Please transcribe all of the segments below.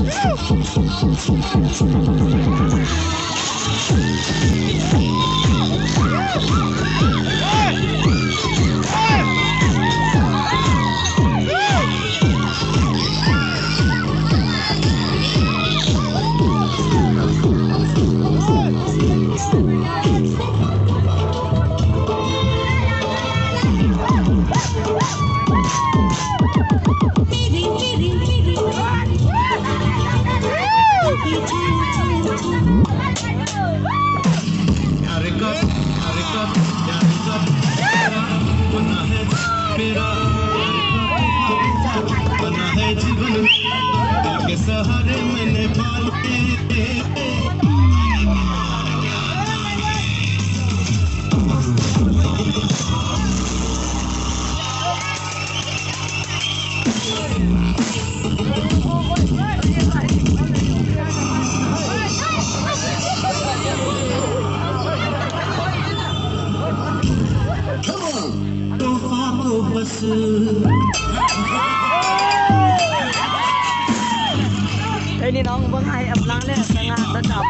Ini nong bang ai ập lang le tengah tetap.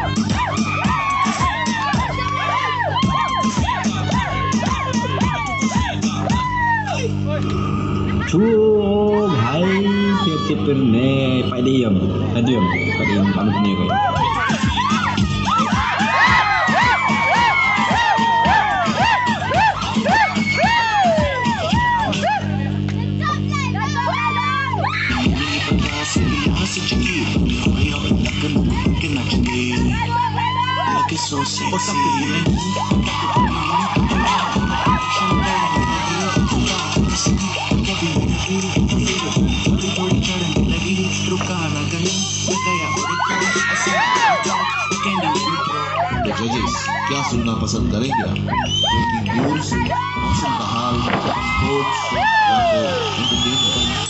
Chú hãy tiếp tiếp bên này phải đi không? Phải đi bằng nhiều rồi. So sexy. जजेस क्या सुनना पसंद करेंगे आप? Breaking news, मौसम का हाल, sports या फिर entertainment?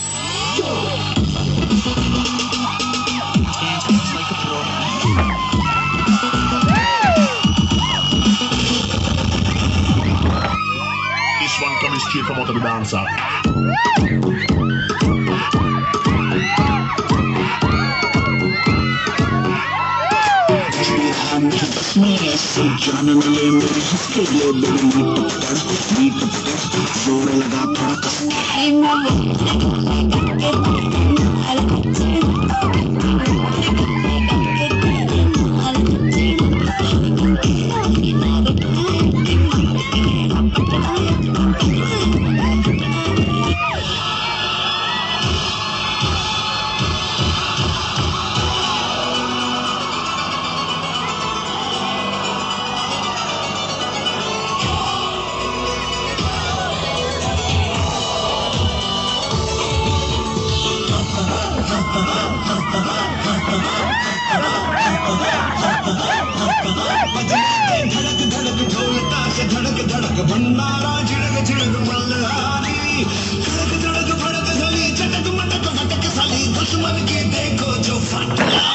This one coming straight from out of the dancer. जानने ले मेरे हिस्से ले मेरे मीट जोर लगा थोड़ा भंडारा झिड़क झिड़क मल्हारी धड़क धड़क भड़क गली चटक मटक भटक साली दुश्मन की देखो जो फटला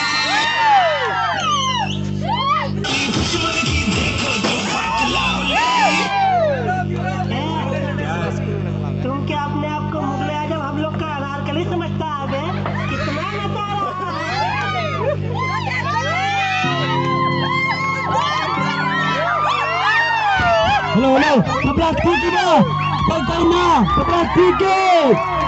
दुश्मन की देखो जो फटला तुम क्या अपने आप को मुगले आजम हम लोग का अनारकली समझता है? कितना नजारा Halo, halo, 11 3 na. Pagkain na, 11 3.